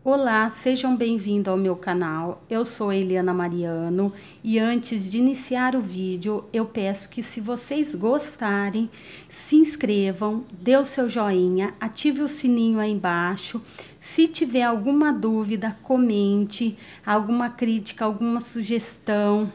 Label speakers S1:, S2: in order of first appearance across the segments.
S1: Olá, sejam bem-vindos ao meu canal. Eu sou Eliana Mariano e antes de iniciar o vídeo, eu peço que se vocês gostarem, se inscrevam, dê o seu joinha, ative o sininho aí embaixo. Se tiver alguma dúvida, comente, alguma crítica, alguma sugestão,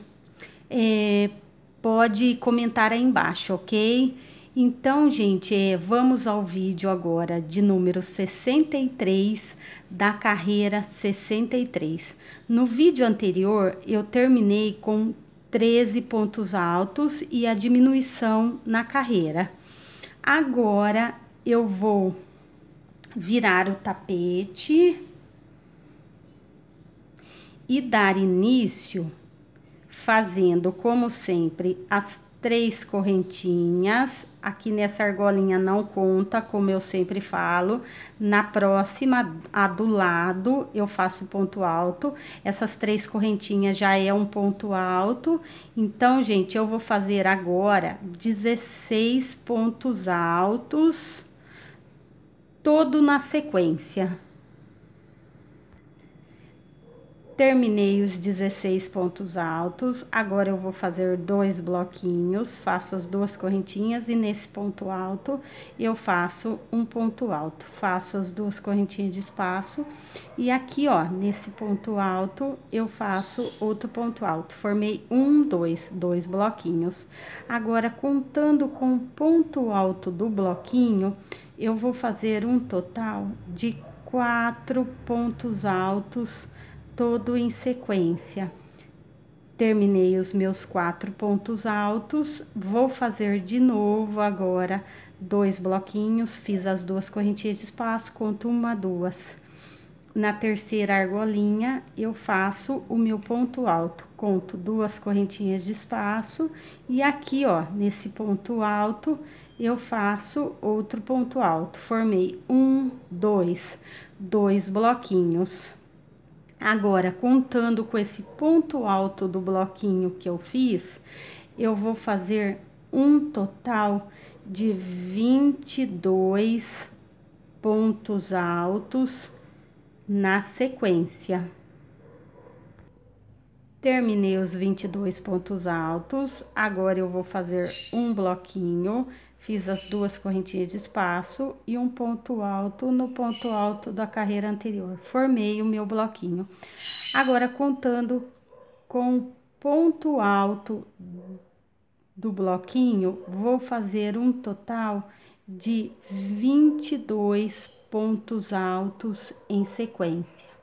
S1: pode comentar aí embaixo, ok? Então, gente, vamos ao vídeo agora de número 63 da carreira 63. No vídeo anterior, eu terminei com 13 pontos altos e a diminuição na carreira. Agora, eu vou virar o tapete e dar início fazendo, como sempre, as 3 correntinhas. Aqui nessa argolinha não conta, como eu sempre falo. Na próxima, a do lado, eu faço ponto alto. Essas 3 correntinhas já é um ponto alto. Então, gente, eu vou fazer agora 16 pontos altos, todo na sequência. Terminei os 16 pontos altos, agora eu vou fazer 2 bloquinhos, faço as 2 correntinhas e nesse ponto alto eu faço um ponto alto, faço as 2 correntinhas de espaço e aqui, ó, nesse ponto alto eu faço outro ponto alto, formei 2 bloquinhos. Agora, contando com o ponto alto do bloquinho, eu vou fazer um total de 4 pontos altos, todo em sequência. Terminei os meus 4 pontos altos, vou fazer de novo agora 2 bloquinhos, fiz as 2 correntinhas de espaço, conto 1, 2. Na terceira argolinha, eu faço o meu ponto alto, conto 2 correntinhas de espaço e aqui, ó, nesse ponto alto, eu faço outro ponto alto. Formei 2 bloquinhos. Agora, contando com esse ponto alto do bloquinho que eu fiz, eu vou fazer um total de 22 pontos altos na sequência. Terminei os 22 pontos altos, agora eu vou fazer um bloquinho, fiz as 2 correntinhas de espaço e um ponto alto no ponto alto da carreira anterior. Formei o meu bloquinho. Agora, contando com o ponto alto do bloquinho, vou fazer um total de 22 pontos altos em sequência.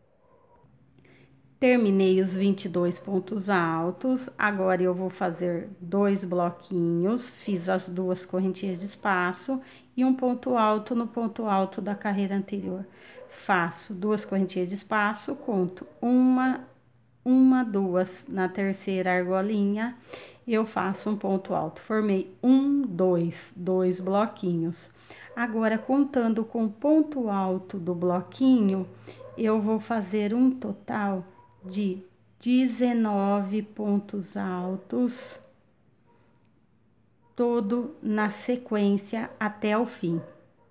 S1: Terminei os 22 pontos altos, agora eu vou fazer 2 bloquinhos, fiz as 2 correntinhas de espaço e um ponto alto no ponto alto da carreira anterior. Faço 2 correntinhas de espaço, conto 1, 2, na terceira argolinha, eu faço um ponto alto. Formei 2 bloquinhos. Agora, contando com o ponto alto do bloquinho, eu vou fazer um total de 19 pontos altos, todo na sequência até o fim.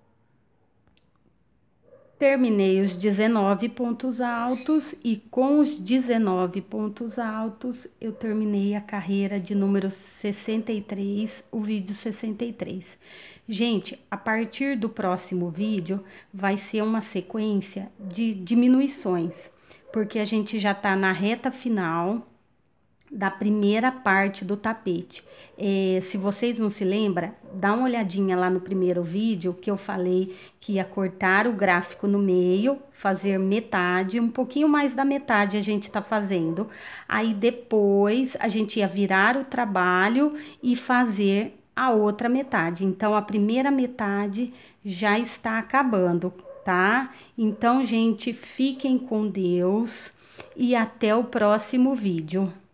S1: Terminei os 19 pontos altos e com os 19 pontos altos eu terminei a carreira de número 63, o vídeo 63. Gente, a partir do próximo vídeo vai ser uma sequência de diminuições, porque a gente já tá na reta final da primeira parte do tapete. Se vocês não se lembram, dá uma olhadinha lá no primeiro vídeo que eu falei que ia cortar o gráfico no meio, fazer metade, um pouquinho mais da metade a gente tá fazendo. Aí depois a gente ia virar o trabalho e fazer a outra metade. Então a primeira metade já está acabando, tá? Então, gente, fiquem com Deus e até o próximo vídeo.